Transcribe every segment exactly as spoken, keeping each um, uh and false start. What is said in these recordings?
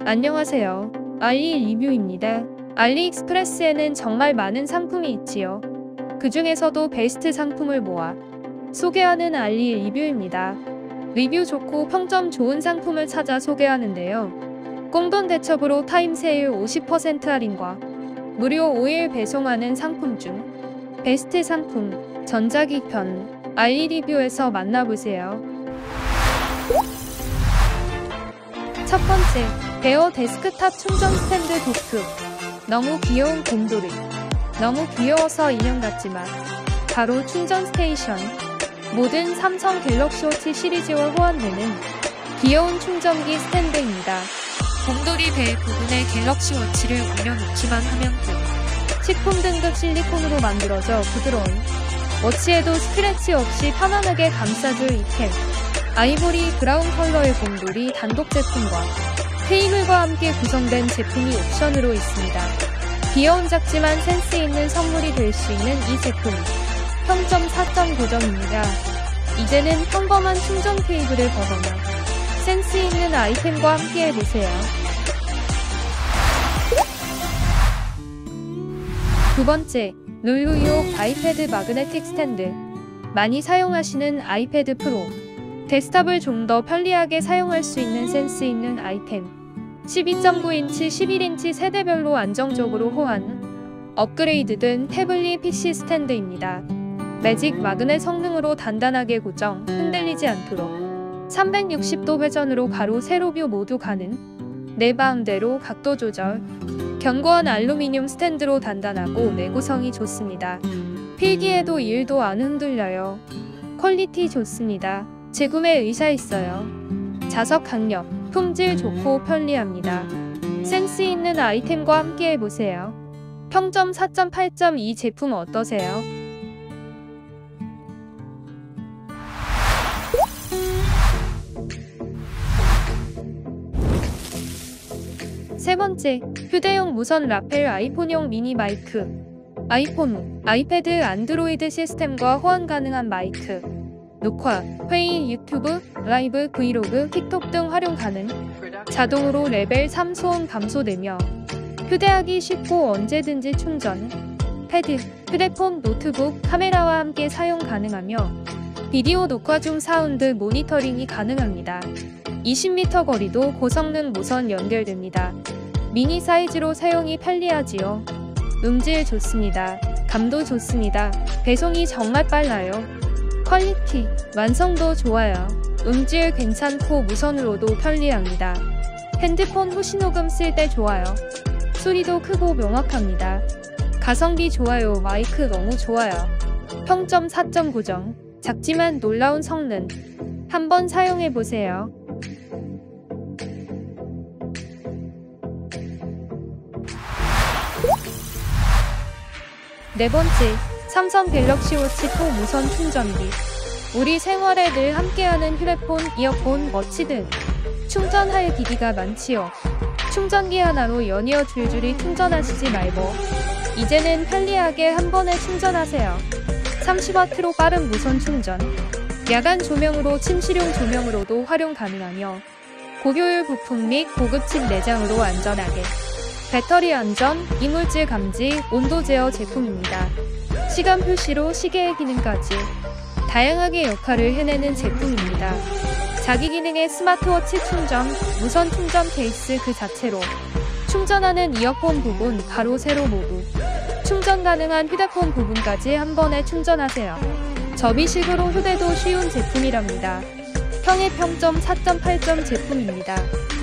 안녕하세요. 알리 리뷰입니다. 알리익스프레스에는 정말 많은 상품이 있지요. 그 중에서도 베스트 상품을 모아 소개하는 알리 리뷰입니다. 리뷰 좋고 평점 좋은 상품을 찾아 소개하는데요. 꽁돈 대첩으로 타임세일 오십 퍼센트 할인과 무료 오 일 배송하는 상품 중 베스트 상품 전자기기 편 알리 리뷰에서 만나보세요. 첫 번째, 베어 데스크탑 충전 스탠드 도크. 너무 귀여운 곰돌이. 너무 귀여워서 인형 같지만 바로 충전 스테이션. 모든 삼성 갤럭시 워치 시리즈와 호환되는 귀여운 충전기 스탠드입니다. 곰돌이 배 부분에 갤럭시 워치를 올려놓기만 하면 끝. 식품 등급 실리콘으로 만들어져 부드러운 워치에도 스크래치 없이 편안하게 감싸줄 이템. 아이보리 브라운 컬러의 곰돌이 단독 제품과 테이블과 함께 구성된 제품이 옵션으로 있습니다. 귀여운 작지만 센스 있는 선물이 될 수 있는 이 제품. 평점 사 점 구 점입니다. 이제는 평범한 충전 케이블을 벗어나 센스 있는 아이템과 함께 해보세요. 두 번째, 룰루유옥 아이패드 마그네틱 스탠드. 많이 사용하시는 아이패드 프로. 데스크탑을 좀 더 편리하게 사용할 수 있는 센스 있는 아이템. 십이 점 구 인치, 십일 인치 세대별로 안정적으로 호환. 업그레이드된 태블릿 피씨 스탠드입니다. 매직 마그넷 성능으로 단단하게 고정, 흔들리지 않도록 삼백육십 도 회전으로 가로 세로 뷰 모두 가능. 내 마음대로 각도 조절. 견고한 알루미늄 스탠드로 단단하고 내구성이 좋습니다. 필기에도 일도 안 흔들려요. 퀄리티 좋습니다. 재구매 의사 있어요. 자석 강력, 품질 좋고 편리합니다. 센스 있는 아이템과 함께 해보세요. 평점 사 점 팔 점. 이 제품 어떠세요? 세 번째, 휴대용 무선 라펠 아이폰용 미니 마이크. 아이폰, 아이패드, 안드로이드 시스템과 호환 가능한 마이크. 녹화, 회의, 유튜브, 라이브, 브이로그, 틱톡 등 활용 가능. 자동으로 레벨 삼 소음 감소되며 휴대하기 쉽고 언제든지 충전. 패드, 휴대폰, 노트북, 카메라와 함께 사용 가능하며 비디오 녹화 중 사운드 모니터링이 가능합니다. 이십 미터 거리도 고성능 무선 연결됩니다. 미니 사이즈로 사용이 편리하지요. 음질 좋습니다. 감도 좋습니다. 배송이 정말 빨라요. 퀄리티, 완성도 좋아요. 음질 괜찮고 무선으로도 편리합니다. 핸드폰 후신호금 쓸 때 좋아요. 소리도 크고 명확합니다. 가성비 좋아요. 마이크 너무 좋아요. 평점 사 점 구 점. 작지만 놀라운 성능. 한번 사용해보세요. 네 번째, 삼성 갤럭시 워치 사 무선 충전기. 우리 생활에 늘 함께하는 휴대폰, 이어폰, 워치 등 충전할 기기가 많지요. 충전기 하나로 연이어 줄줄이 충전하시지 말고 이제는 편리하게 한 번에 충전하세요. 삼십 와트로 빠른 무선 충전. 야간 조명으로 침실용 조명으로도 활용 가능하며 고효율 부품 및 고급진 내장으로 안전하게. 배터리 안전, 이물질 감지, 온도 제어 제품입니다. 시간 표시로 시계의 기능까지 다양하게 역할을 해내는 제품입니다. 자기 기능의 스마트워치 충전, 무선 충전 케이스 그 자체로 충전하는 이어폰 부분, 가로 세로 모두 충전 가능한 휴대폰 부분까지 한 번에 충전하세요. 접이식으로 휴대도 쉬운 제품이랍니다. 평의 평점 사 점 팔 점 제품입니다.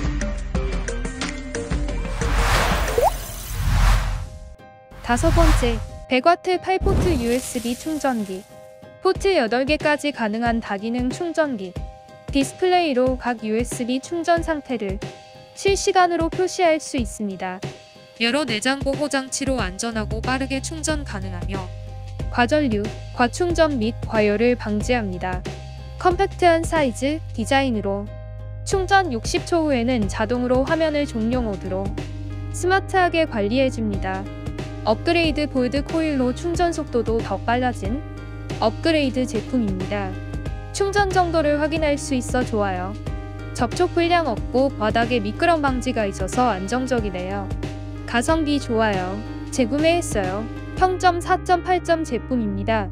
다섯 번째, 백 와트 팔 포트 유에스비 충전기. 포트 여덟 개까지 가능한 다기능 충전기. 디스플레이로 각 유에스비 충전 상태를 실시간으로 표시할 수 있습니다. 여러 내장 보호 장치로 안전하고 빠르게 충전 가능하며 과전류, 과충전 및 과열을 방지합니다. 컴팩트한 사이즈, 디자인으로 충전 육십 초 후에는 자동으로 화면을 종료 모드로 스마트하게 관리해줍니다. 업그레이드 볼드 코일로 충전 속도도 더 빨라진 업그레이드 제품입니다. 충전 정도를 확인할 수 있어 좋아요. 접촉 불량 없고 바닥에 미끄럼 방지가 있어서 안정적이네요. 가성비 좋아요. 재구매했어요. 평점 사 점 팔 점 제품입니다.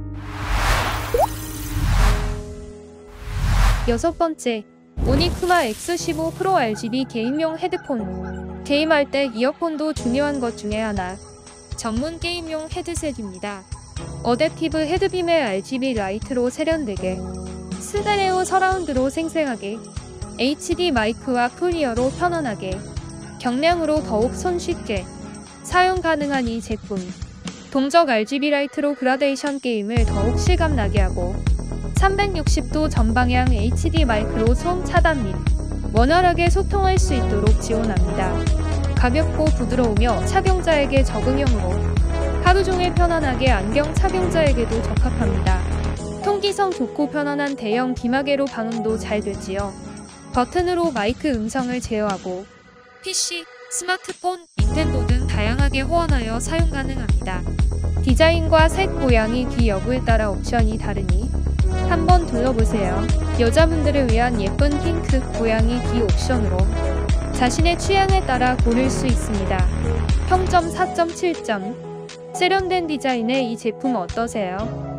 여섯 번째, 오니쿠마 엑스 십오 프로 알지비 게임용 헤드폰. 게임할 때 이어폰도 중요한 것 중에 하나. 전문 게임용 헤드셋입니다. 어댑티브 헤드빔의 알지비 라이트로 세련되게, 스테레오 서라운드로 생생하게, 에이치디 마이크와 클리어로 편안하게, 경량으로 더욱 손쉽게 사용 가능한 이 제품. 동적 알지비 라이트로 그라데이션 게임을 더욱 실감나게 하고, 삼백육십 도 전방향 에이치디 마이크로 소음 차단 및 원활하게 소통할 수 있도록 지원합니다. 가볍고 부드러우며 착용자에게 적응형으로 하루종일 편안하게 안경 착용자에게도 적합합니다. 통기성 좋고 편안한 대형 귀마개로 방음도 잘 되지요. 버튼으로 마이크 음성을 제어하고 피씨, 스마트폰, 닌텐도 등 다양하게 호환하여 사용 가능합니다. 디자인과 색, 모양이 귀 여부에 따라 옵션이 다르니 한번 둘러보세요. 여자분들을 위한 예쁜 핑크, 고양이 귀 옵션으로 자신의 취향에 따라 고를 수 있습니다. 평점 사 점 칠 점. 세련된 디자인의 이 제품 어떠세요?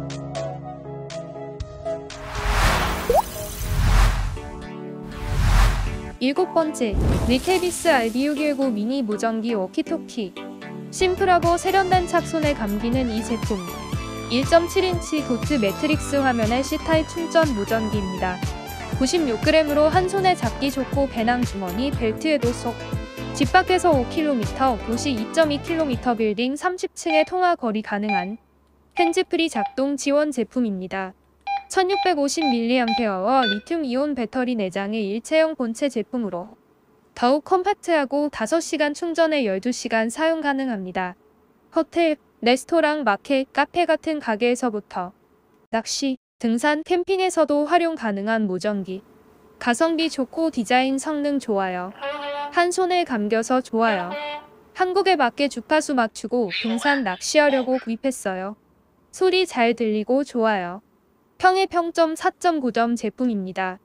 일곱 번째, 리테비스 알비 육백십구 미니 무전기 워키토키. 심플하고 세련된 착손에 감기는 이 제품. 일 점 칠 인치 도트 매트릭스 화면의 C타입 충전 무전기입니다. 구십육 그램으로 한 손에 잡기 좋고 배낭 주머니 벨트에도 쏙. 집 밖에서 오 킬로미터, 도시 이 점 이 킬로미터, 빌딩 삼십 층의 통화 거리 가능한 핸즈프리 작동 지원 제품입니다. 천육백오십 밀리앰페어와 리튬이온 배터리 내장의 일체형 본체 제품으로 더욱 컴팩트하고 다섯 시간 충전에 열두 시간 사용 가능합니다. 호텔, 레스토랑, 마켓, 카페 같은 가게에서부터 낚시, 등산, 캠핑에서도 활용 가능한 무전기. 가성비 좋고 디자인 성능 좋아요. 한 손에 감겨서 좋아요. 한국에 맞게 주파수 맞추고 등산 낚시하려고 구입했어요. 소리 잘 들리고 좋아요. 평의 평점 사 점 구 점 제품입니다.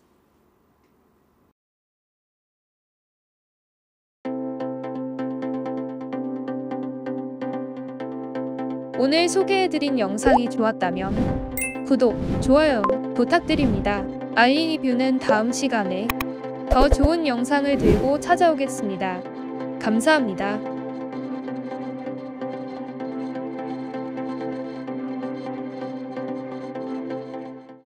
오늘 소개해드린 영상이 좋았다면 구독, 좋아요 부탁드립니다. 알리 리뷰는 다음 시간에 더 좋은 영상을 들고 찾아오겠습니다. 감사합니다.